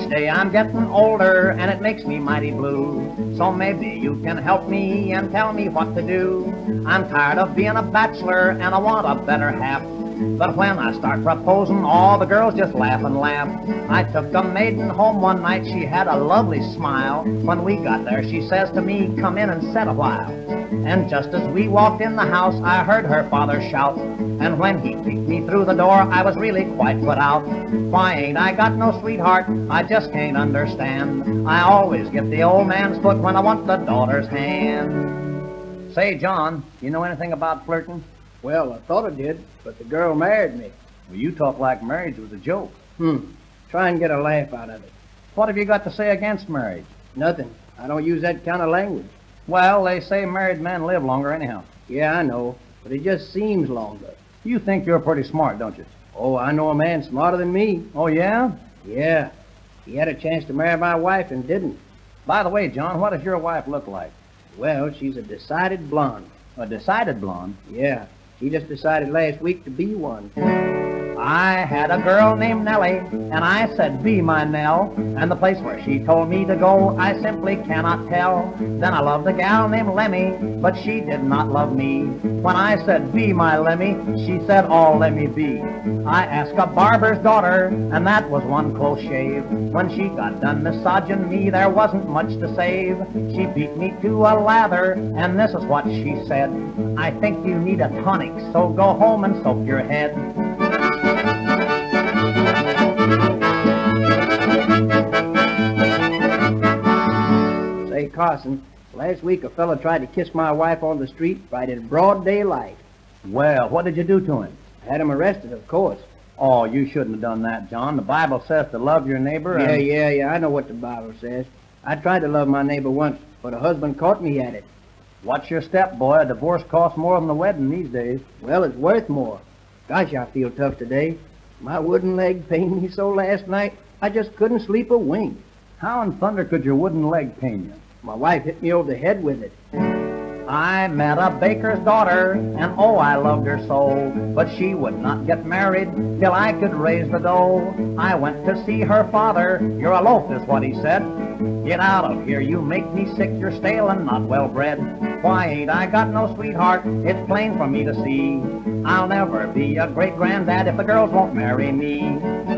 Each day I'm getting older and it makes me mighty blue. So maybe you can help me and tell me what to do. I'm tired of being a bachelor and I want a better half. But when I start proposing, all the girls just laugh and laugh. I took a maiden home one night, she had a lovely smile. When we got there, she says to me, come in and sit a while. And just as we walked in the house, I heard her father shout. And when he peeked me through the door, I was really quite put out. Why ain't I got no sweetheart? I just can't understand. I always get the old man's foot when I want the daughter's hand. Say, John, you know anything about flirting? Well, I thought I did, but the girl married me. Well, you talk like marriage was a joke. Try and get a laugh out of it. What have you got to say against marriage? Nothing. I don't use that kind of language. Well, they say married men live longer anyhow. Yeah, I know, but it just seems longer. You think you're pretty smart, don't you? Oh, I know a man smarter than me. Oh, yeah? Yeah. He had a chance to marry my wife and didn't. By the way, John, what does your wife look like? Well, she's a decided blonde. A decided blonde? Yeah. She just decided last week to be one. I had a girl named Nellie, and I said, be my Nell. And the place where she told me to go, I simply cannot tell. Then I loved a gal named Lemmy, but she did not love me. When I said, be my Lemmy, she said, oh, let me be. I asked a barber's daughter, and that was one close shave. When she got done massaging me, there wasn't much to save. She beat me to a lather, and this is what she said. I think you need a tonic, so go home and soak your head. Say, Carson, last week a fella tried to kiss my wife on the street right in broad daylight. Well, what did you do to him? I had him arrested, of course. Oh, you shouldn't have done that, John. The Bible says to love your neighbor. Yeah, I know what the Bible says. I tried to love my neighbor once, but a husband caught me at it. Watch your step, boy. A divorce costs more than the wedding these days. Well, it's worth more. Gosh, I feel tough today. My wooden leg pained me so last night, I just couldn't sleep a wink. How in thunder could your wooden leg pain you? My wife hit me over the head with it. I met a baker's daughter, and oh, I loved her so. But she would not get married till I could raise the dough. I went to see her father. You're a loaf, is what he said. Get out of here, you make me sick. You're stale and not well bred. Why ain't I got no sweetheart? It's plain for me to see. I'll never be a great granddad if the girls won't marry me.